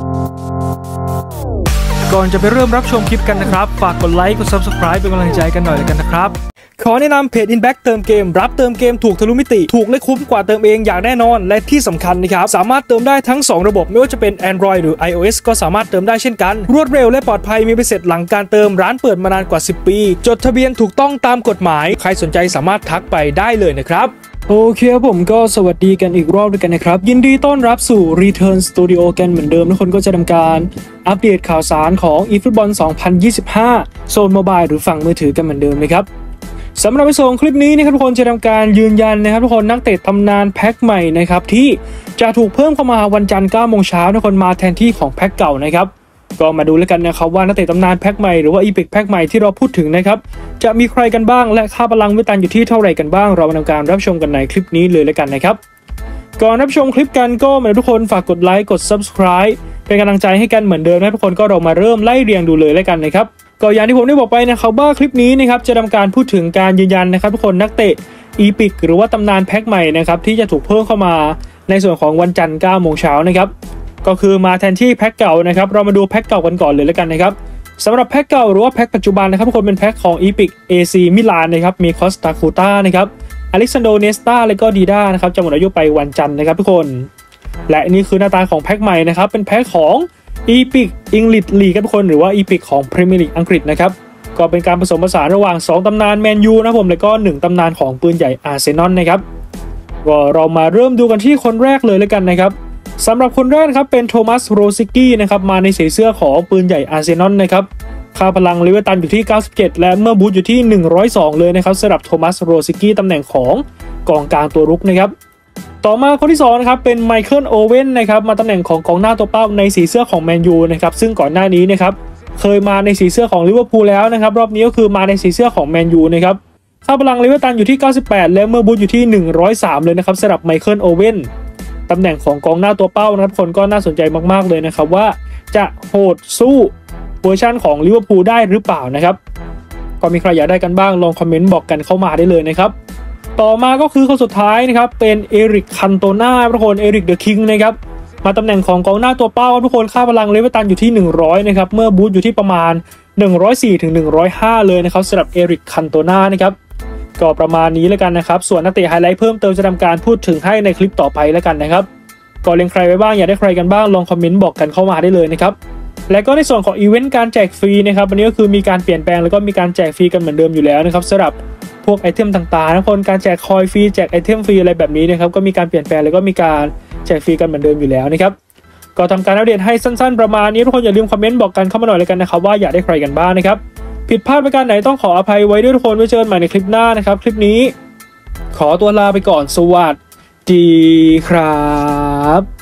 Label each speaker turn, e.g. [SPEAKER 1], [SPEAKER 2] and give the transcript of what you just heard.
[SPEAKER 1] ก่อนจะไปเริ่มรับชมคลิปกันนะครับฝากกดไลค์กด Subscribe เป็นกำลังใจกันหน่อยกันนะครับขอแนะนำเพจ Inback เติมเกมรับเติมเกมถูกทะลุมิติถูกและคุ้มกว่าเติมเองอย่างแน่นอนและที่สำคัญนะครับสามารถเติมได้ทั้ง2ระบบไม่ว่าจะเป็น Android หรือ iOS ก็สามารถเติมได้เช่นกันรวดเร็วและปลอดภัยมีใบเสร็จหลังการเติมร้านเปิดมานานกว่า10ปีจดทะเบียนถูกต้องตามกฎหมายใครสนใจสามารถทักไปได้เลยนะครับโอเคผมก็สวัสดีกันอีกรอบด้วยกันนะครับยินดีต้อนรับสู่ Return Studio กันเหมือนเดิมทุกคนก็จะทำการอัปเดตข่าวสารของ eFootball 2025 โซนโมบายหรือฝั่งมือถือกันเหมือนเดิมนะครับสำหรับในส่วนคลิปนี้นะครับทุกคนจะทำการยืนยันนะครับทุกคนนักเตะตำนานแพ็คใหม่นะครับที่จะถูกเพิ่มเข้ามาวันจันทร์9 โมงเช้าทุกคนมาแทนที่ของแพ็คเก่านะครับก็มาดูแล้วกันนะครับว่านักเตะตำนานแพ็คใหม่หรือว่า Epic แพ็คใหม่ที่เราพูดถึงนะครับจะมีใครกันบ้างและค่าพลังวิตันอยู่ที่เท่าไหร่กันบ้างเรามาทำการรับชมกันในคลิปนี้เลยแล้วกันนะครับก่อนรับชมคลิปกันก็มาทุกคนฝากกดไลค์กด Subscribe เป็นกำลังใจให้กันเหมือนเดิมนะทุกคนก็เรามาเริ่มไล่เรียงดูเลยแล้วกันนะครับก็อย่างที่ผมได้บอกไปนะครับว่าคลิปนี้นะครับจะทำการพูดถึงการยืนยันนะครับทุกคนนักเตะ Epic หรือว่าตำนานแพ็คใหม่นะครับที่จะถูกเพิ่มเข้ามาในส่วนของวันจันทร์9 โมงเช้านะครับก็คือมาแทนที่แพ็คเก่านะครับเรามาดูแพ็คเก่ากันก่อนเลยแล้วกันนะครับสำหรับแพ็คเก่าหรือว่าแพ็คปัจจุบันนะครับทุกคนเป็นแพ็คของ Epic AC มิลานนะครับมีคอสตาคูต้านะครับอเล็กซานโดเนสตาและก็ดีด้านะครับจะหมดอายุไปวันจันทร์นะครับทุกคนและนี่คือหน้าตาของแพ็คใหม่นะครับเป็นแพ็คของ Epic English League ครับทุกคนหรือว่า Epic ของ Premier League อังกฤษนะครับก็เป็นการผสมผสานระหว่าง2ตำนานแมนยูนะผมและก็1ตำนานของปืนใหญ่อาร์เซนอลนะครับก็เรามาเริ่มดูกันที่คนแรกเลยแล้วกันนะครับสำหรับคนแรกครับเป็นโทมัสโรซิกี้นะครับมาในสีเสื้อของปืนใหญ่อาร์เซนอลนะครับค่าพลังเลเวลตันอยู่ที่97และเมื่อบูทอยู่ที่102เลยนะครับสำหรับโทมัสโรซิกี้ตำแหน่งของกองกลางตัวรุกนะครับต่อมาคนที่2นะครับเป็นไมเคิลโอเว่นนะครับมาตำแหน่งของกองหน้าตัวเป้าในสีเสื้อของแมนยูนะครับซึ่งก่อนหน้านี้นะครับเคยมาในสีเสื้อของลิเวอร์พูลแล้วนะครับรอบนี้ก็คือมาในสีเสื้อของแมนยูนะครับค่าพลังเลเวลตันอยู่ที่98และเมื่อบูทอยู่ที่103เลยนะครับสำหรับไมเคิลโอเว่นตำแหน่งของกองหน้าตัวเป้านะครับคนก็น่าสนใจมากๆเลยนะครับว่าจะโหดสู้เวอร์ชันของลิเวอร์พูลได้หรือเปล่านะครับก็มีใครอยากได้กันบ้างลองคอมเมนต์บอกกันเข้ามาได้เลยนะครับต่อมาก็คือคนสุดท้ายนะครับเป็นเอริกคันโตนาทุกคนเอริกเดอะคิงนะครับมาตำแหน่งของกองหน้าตัวเป้าทุกคนค่าพลังเลเวลตันอยู่ที่100นะครับเมื่อบูทอยู่ที่ประมาณ104ถึง105เลยนะครับสำหรับเอริกคันโตนานะครับก็ประมาณนี้แล้วกันนะครับส่วนนักเตะไฮไลท์เพิ่มเติมจะทำการพูดถึงให้ในคลิปต่อไปแล้วกันนะครับก็เล็งใครไว้บ้างอยากได้ใครกันบ้างลองคอมเมนต์บอกกันเข้ามาได้เลยนะครับและก็ในส่วนของอีเวนต์การแจกฟรีนะครับวันนี้ก็คือมีการเปลี่ยนแปลงแล้วก็มีการแจกฟรีกันเหมือนเดิมอยู่แล้วนะครับสำหรับพวกไอเทมต่างๆทุกคนการแจกคอยฟรีแจกไอเทมฟรีอะไรแบบนี้นะครับก็มีการเปลี่ยนแปลงแล้วก็มีการแจกฟรีกันเหมือนเดิมอยู่แล้วนะครับก็ทำการอัปเดตให้สั้นๆประมาณนี้ทุกคนอย่าลืมคอมเมนต์บอกกันเข้ามาหน่อยเลยกันนะครับว่าอยากได้ใครกันบ้างนะครับผิดพลาดประการไหนต้องขออภัยไว้ด้วยทุกคนไว้เจอกันใหม่ในคลิปหน้านะครับคลิปนี้ขอตัวลาไปก่อนสวัสดีครับ